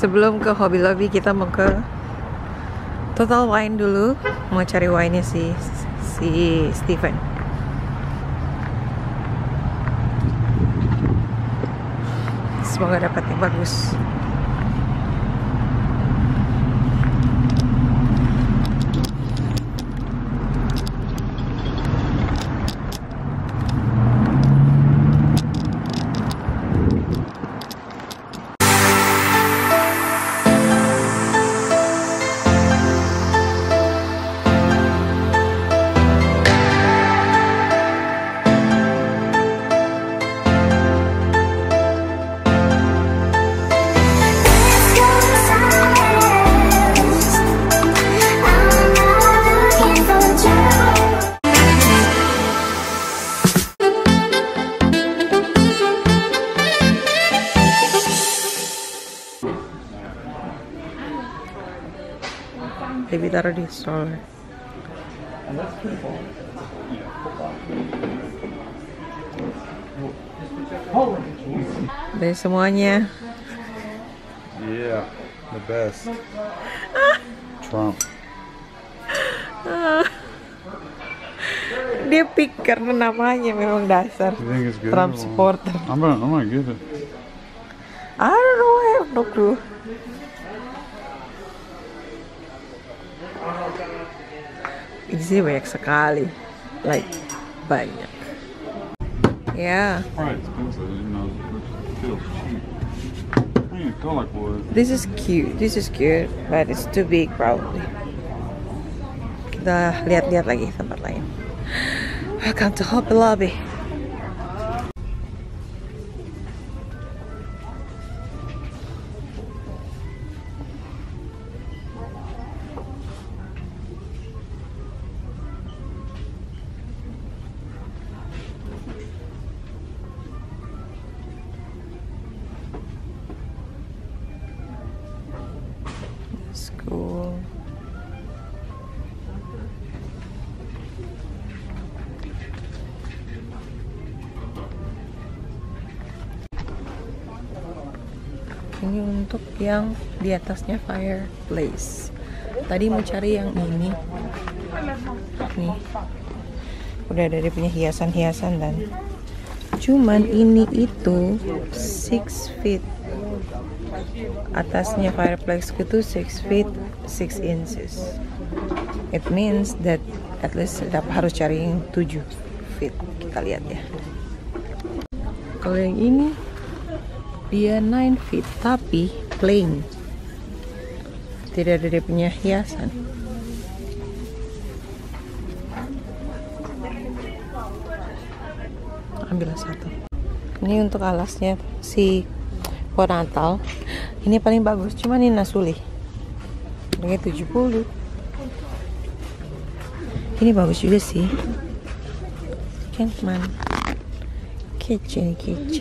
Sebelum ke Hobby Lobby kita mau ke Total Wine dulu, mau cari wine-nya si Steven. Semoga dapat yang bagus. Debbie taruh di stroller. Dari semuanya. Yeah, the best. Trump. Dia pick karena namanya memang dasar You think it's good? Trump supporter. I'm gonna get it. I don't know, I have no clue. Di sini banyak sekali, like banyak. Yeah. Probably expensive, you know. It feels cheap. I ain't feel like wood. This is cute. This is cute, but it's too big probably. Kita lihat-lihat lagi tempat lain. Welcome to Hobby Lobby. School. Ini untuk yang di atasnya fireplace. Tadi mau cari yang ini. Nih. Udah ada dia punya hiasan-hiasan dan cuman ini itu 6 feet. Atasnya fireplace itu 6 feet 6 inches. It means that at least harus cari yang 7 feet. Kita lihat ya. Kalau yang ini dia 9 feet tapi plain. Tidak ada dia punya hiasan. Ambil satu. Ini untuk alasnya si pohon Natal. Ini paling bagus, cuman ini nasuli. Harganya 70. Ini bagus juga sih. Kan man. Kece.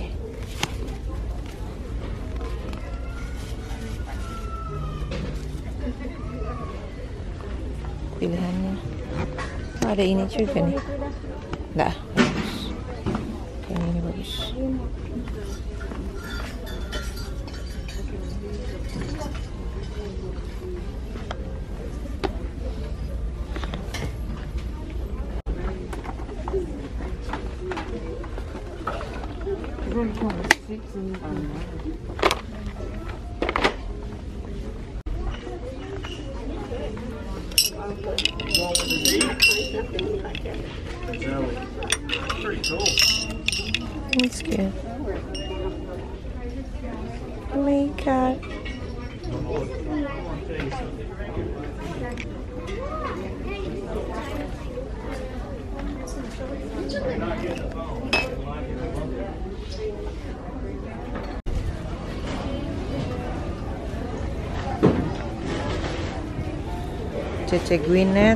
Pilihannya. Oh, ada ini juga nih. Enggak. Yang ini bagus. It's good. Oh my god. Cece Gwyneth,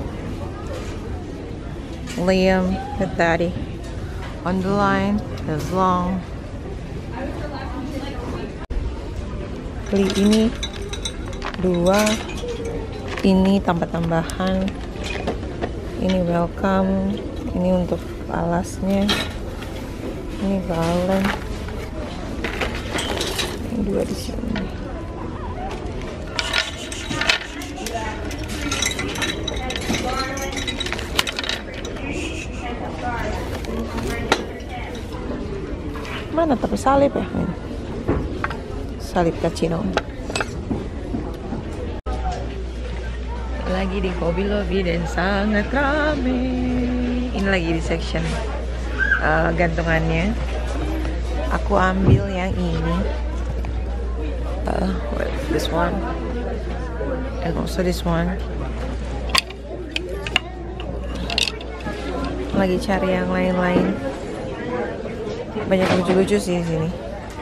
Liam, the daddy. On the line, as long. Beli ini 2, ini tambah-tambahan, ini welcome, ini untuk alasnya, ini galon, ini 2 di sini. mana tapi salib ya ini. Salib cappuccino. Lagi di Hobby Lobby dan sangat rame. Ini lagi di section gantungannya. Aku ambil yang ini. This one and also this one. Lagi cari yang lain-lain. Banyak lucu-lucu sih di sini.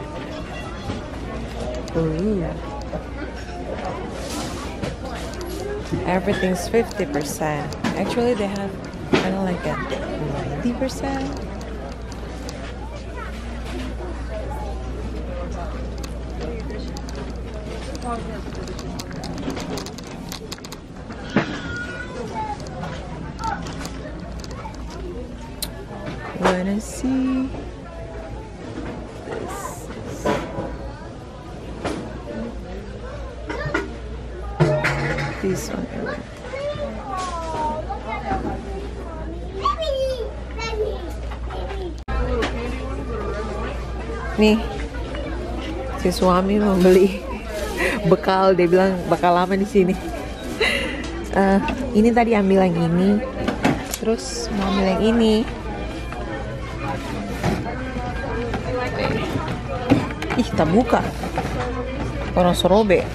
Everything's 50%. Actually, they have kind of like a 90%. Wanna see this one? Nih, si suami membeli bekal, dia bilang bakal lama di sini. Ini tadi ambil yang ini, terus mau ambil yang ini. Ih, tak buka. Orang serobe.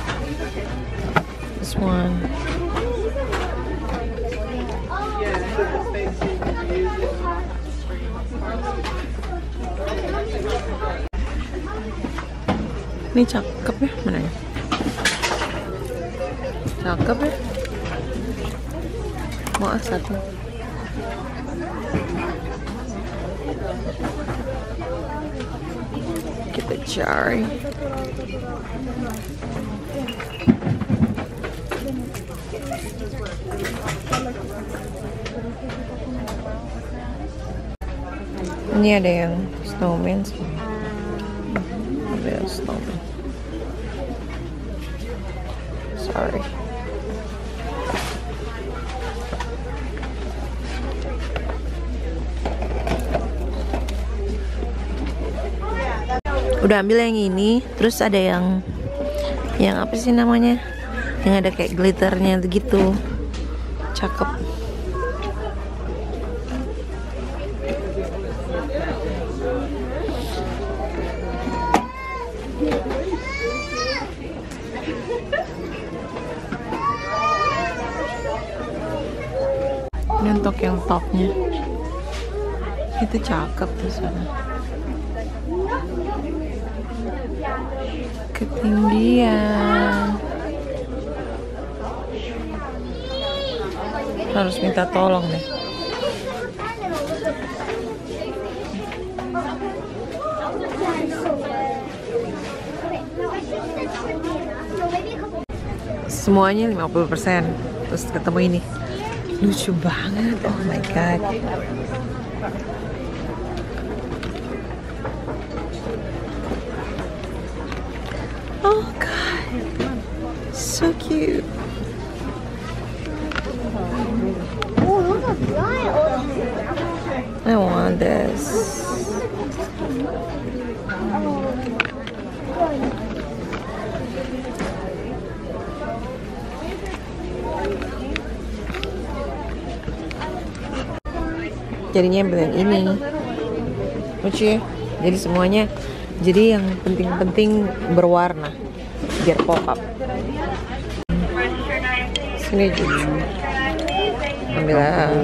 This one. Ini cakep ya, mana ya? Cakep ya. Mau satu. Kita cari. Ini ada yang snowman sih. Ada snowman. Sorry. Udah ambil yang ini, terus ada yang apa sih namanya? Yang ada kayak glitternya gitu. Cakep. Ini untuk yang topnya. Itu cakep tuh sana. Ketinggian. Harus minta tolong deh. Semuanya 50%. Terus ketemu ini. Lucu banget. Oh my god. Oh god. So cute. I want this. Jadinya ambil yang ini. Lucu ya. Jadi semuanya, jadi yang penting-penting berwarna biar pop up. Sini juga. Ambil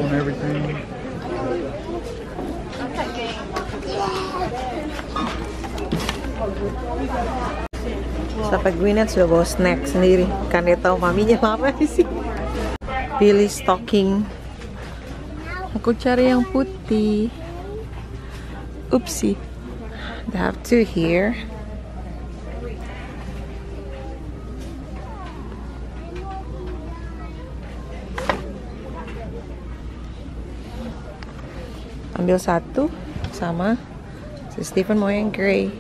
sampai Gwyneth sudah bawa snack sendiri, kan dia tahu maminya apa sih. Pilih stocking. Aku cari yang putih. Oopsie. They have two here. Ambil satu sama si Stephen mau yang grey.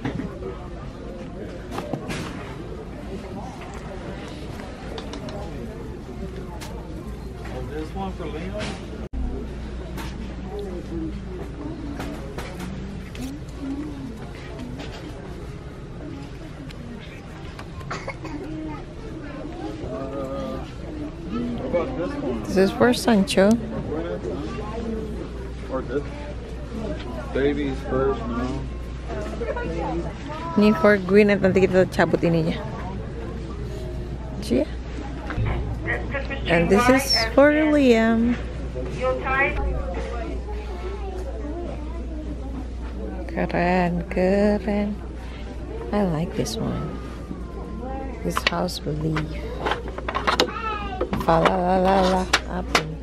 this one. This is for Sancho. Or this. Babies first, no. Ini for Gwyn, nanti kita cabut ininya. See? And this is for Liam. Keren, keren. I like this one. This house believe. Falalala, apa ini?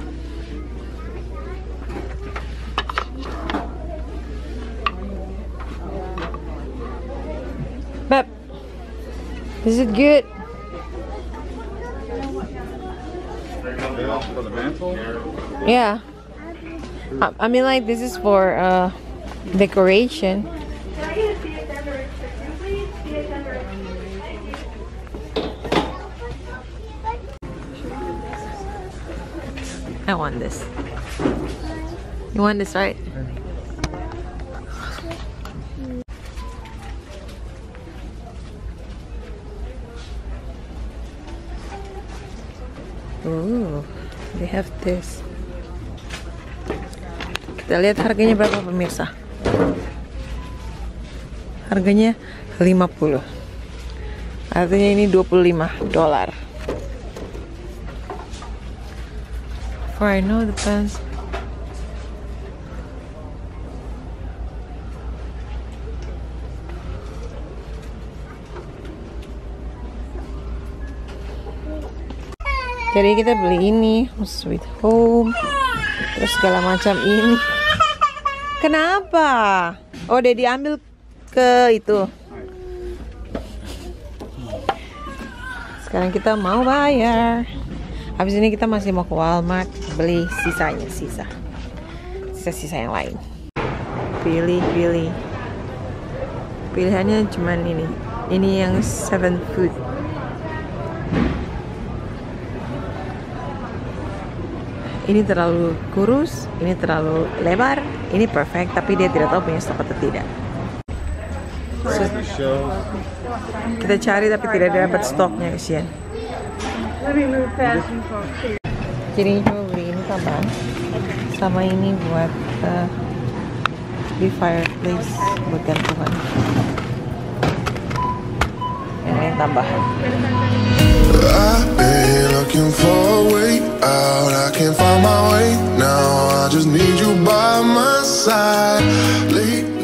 Beb, is it good? For the mantle? Yeah. I mean, like, this is for decoration. I want this. You want this, right? Ooh, they have this. Kita lihat harganya berapa, pemirsa. Harganya 50. Artinya ini $25. For I know the pants. Jadi kita beli ini, Sweet Home, terus segala macam ini. Kenapa? Oh, udah diambil ke itu. Sekarang kita mau bayar. Habis ini kita masih mau ke Walmart beli sisanya, sisa yang lain. Pilih. Pilihannya cuman ini. Ini yang 7 foot. Ini terlalu kurus, ini terlalu lebar, ini perfect, tapi dia tidak tahu punya stok atau tidak. So, kita cari tapi tidak dapat stoknya, kasihan. Jadi coba beli ini tambahan, sama ini buat di fireplace buat gantungan. Ini tambahan. I've been looking for a way out. I can't find my way now. I just need you by my side.